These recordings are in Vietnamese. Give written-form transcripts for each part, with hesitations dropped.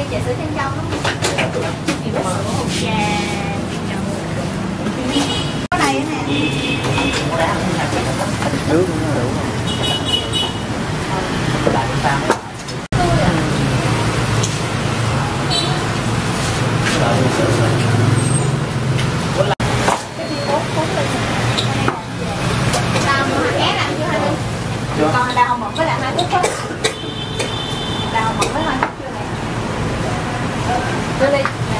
trà sữa Trân Châu đúng không? Thì có sữa trà có đây nè. Nước nó đủ. Còn đào hồng mật với lại 2 phút á. Đào hồng mật với 2 phút chưa nè. Đưa đi.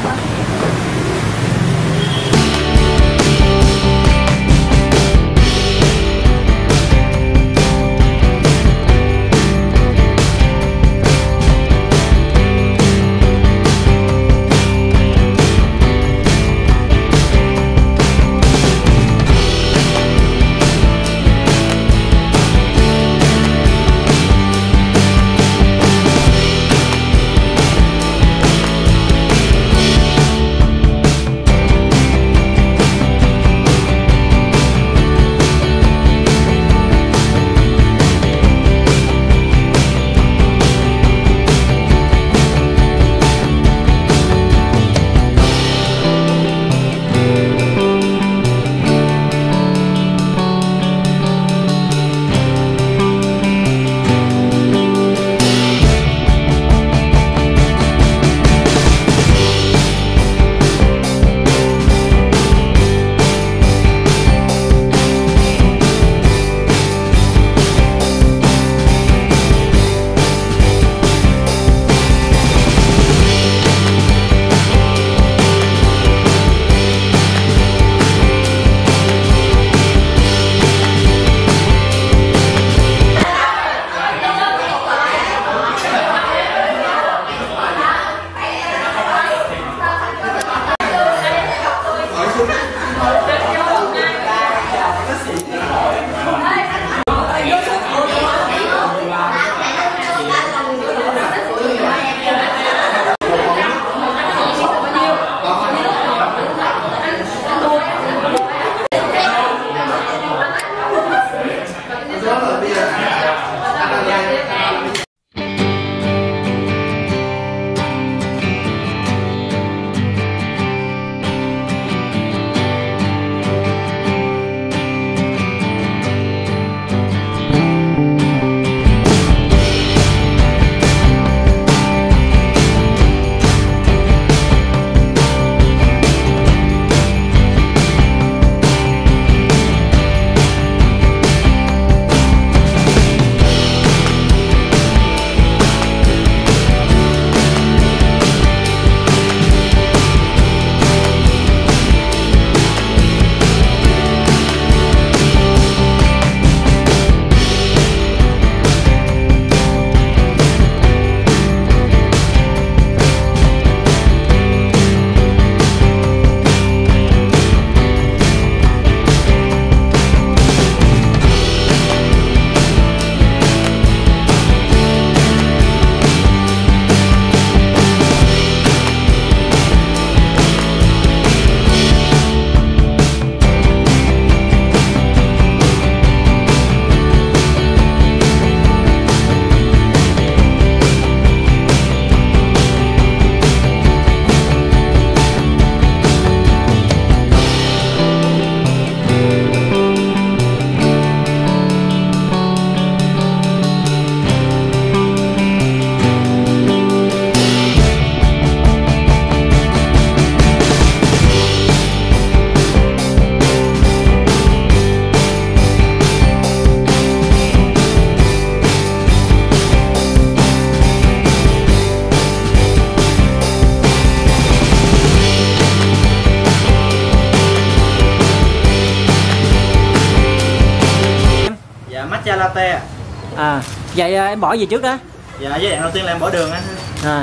matcha latte. À, vậy em bỏ gì trước đó? Dạ, giai đoạn đầu tiên là em bỏ đường á. Rồi.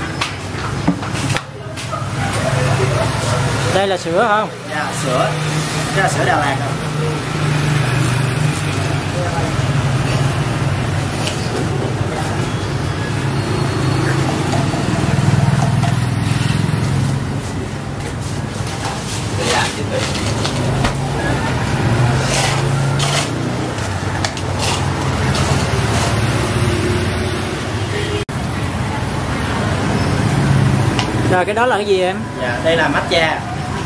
Đây là sữa không? Dạ, sữa. Đây là sữa Đà Lạt rồi. Rồi cái đó là cái gì em? Dạ, đây là matcha.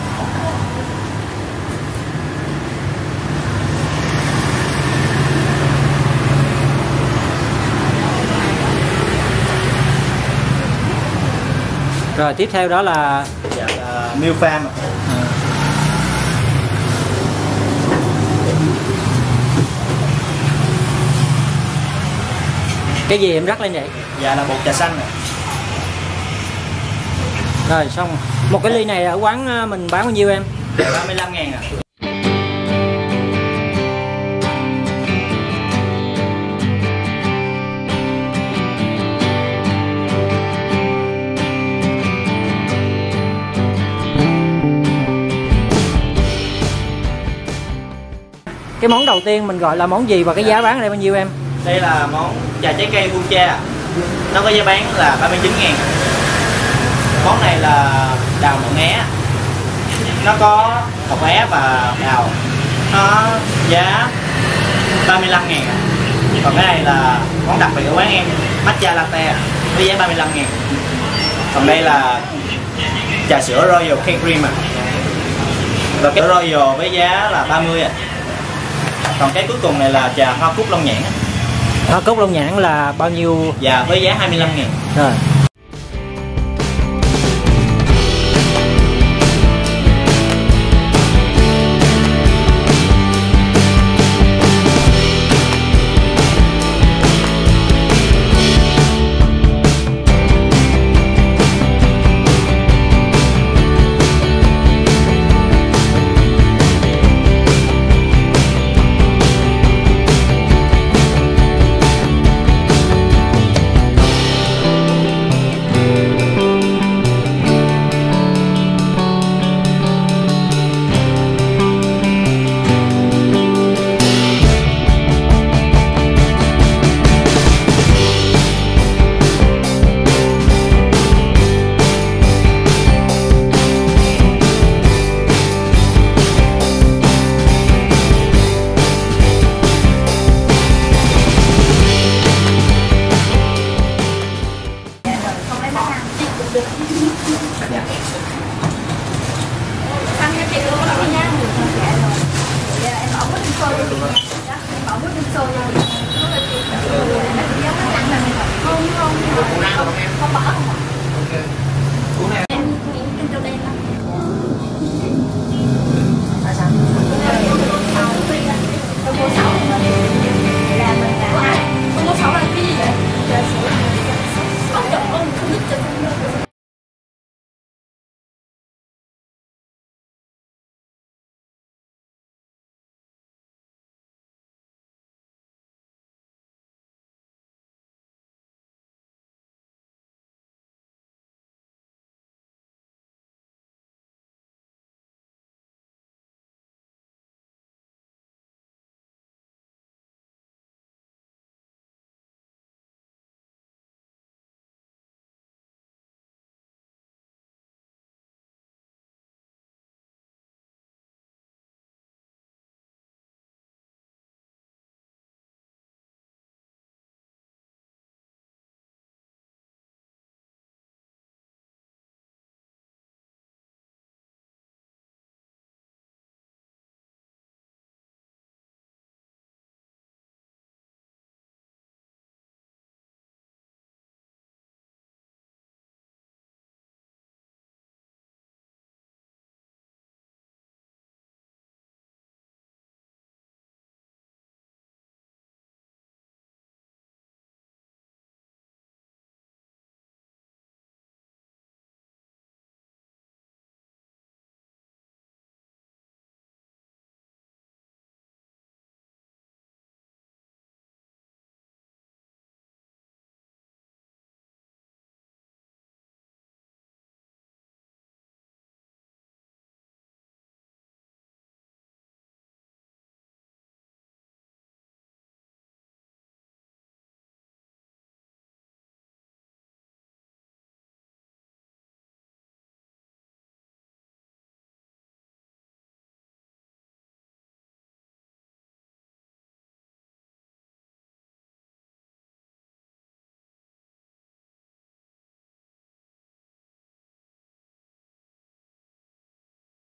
Rồi tiếp theo đó là Dạ, là milk farm. cái gì em rắc lên vậy? Dạ, là bột trà xanh này. Rồi xong. Một cái ly này ở quán mình bán bao nhiêu em? 35.000 ạ. Cái món đầu tiên mình gọi là món gì và cái giá bán ở đây bao nhiêu em? Đây là món trà trái cây Buncha. Nó có giá bán là 39.000. Món này là đào mọng é. Nó có hột é và đào. Nó giá 35.000. Còn cái này là món đặc biệt của quán em, matcha latte với giá 35.000. Còn đây là trà sữa Royal Cake Cream ạ. Và cái Royal với giá là 30 ạ. Còn cái cuối cùng này là trà hoa cúc long nhãn. Hoa cúc long nhãn là bao nhiêu? Dạ, với giá 25.000. Rồi. Ăn cho chị luôn đó nha. Dạ, em bỏ mứt xôi cho chị nha. Em bỏ mứt xôi cho chị. Nó là chị. Nó nặng là không bỏ không.